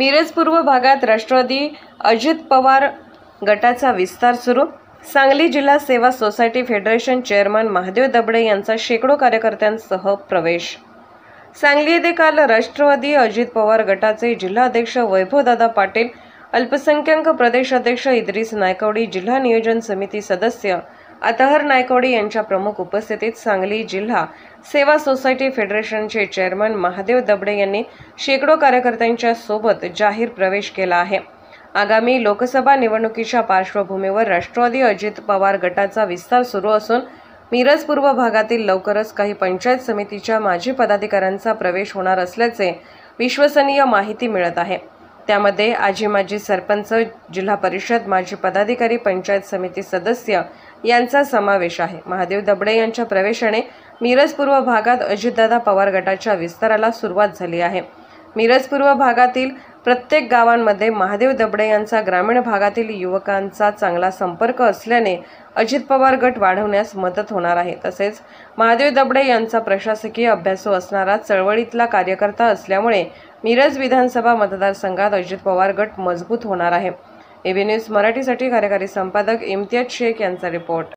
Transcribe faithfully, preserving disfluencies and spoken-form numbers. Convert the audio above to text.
मिरज पूर्व भागात राष्ट्रवादी अजित पवार गटाचा विस्तार सुरू। सांगली जिल्हा सेवा society federation chairman Mahadev Dabade यांचा शेकडो कार्यकर्त्यांसह प्रवेश। सांगली येथे काल राष्ट्रवादी अजित पवार गटाचे जिल्हाध्यक्ष वैभवदादा पाटील, अल्पसंख्याक प्रदेश अध्यक्ष इद्रिस नायकवडी, जिल्हा नियोजन समिती सदस्य अतहर नायकवडी यांच्या प्रमुख उपस्थितीत सांगली जिल्हा सेवा सोसायटी फेडरेशनचे चेअरमन महादेव दबडे यांनी शेकडो कार्यकर्त्यांच्या सोबत जाहीर प्रवेश केला आहे। आगामी लोकसभा निवडणुकीच्या पार्श्वभूमीवर राष्ट्रवादी अजित पवार गटाचा विस्तार सुरू असून मिरज पूर्व भागातील लवकरच काही पंचायत समितीच्या माजी पदाधिकाऱ्यांचा प्रवेश होणार असल्याचे विश्वसनीय माहिती मिळत आहे। त्यामध्ये आजी माजी सरपंच, जिल्हा परिषद माजी पदाधिकारी, पंचायत समिती सदस्य यांचा समावेश आहे। महादेव दबडे यांच्या प्रवेशाने मिरज पूर्व भागात अजितदादा पवार गटाच्या विस्ताराला सुरुवात झाली आहे। मिरज पूर्व भागातील प्रत्येक गावांमध्ये महादेव दबडे यांचा ग्रामीण भागातील युवकांचा चांगला संपर्क असल्याने अजित पवार गट वाढवण्यास मदत होणार आहे। तसेच महादेव दबडे यांचा प्रशासकीय अभ्यासू असणारा चळवळीतला कार्यकर्ता असल्यामुळे मिरज विधानसभा मतदारसंघात अजित पवार गट मजबूत होणार आहे। एबी न्यूज मराठीसाठी कार्यकारी संपादक इम्तियाज शेख यांचा रिपोर्ट।